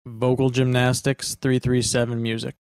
Vocal Gymnastics 337 Music.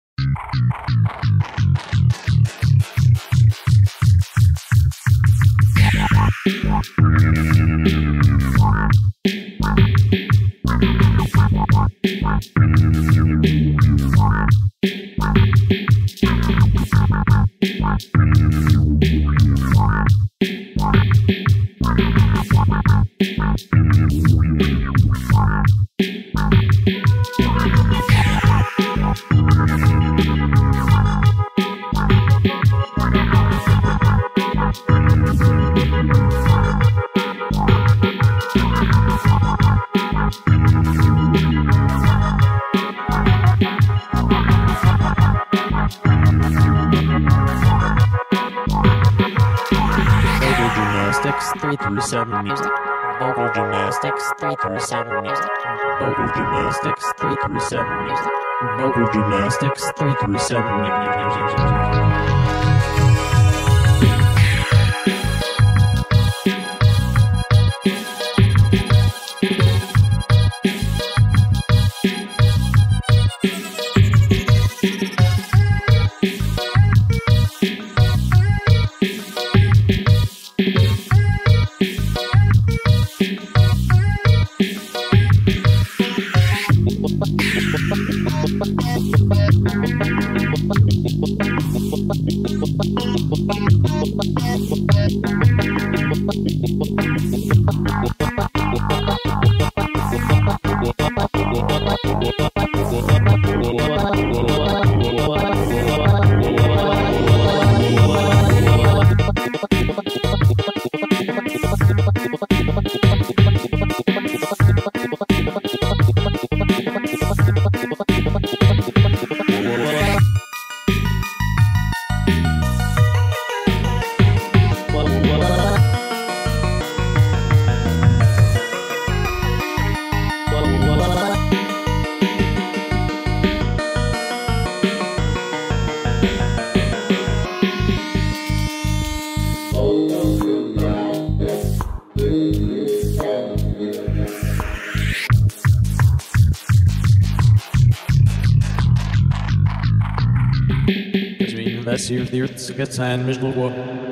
Gymnastics 337 Music. Vocal Gymnastics 337 Music. Vocal Gymnastics 337 Music. Vocal Gymnastics 337 Music. As we invest here, the Earth's gets and miserable.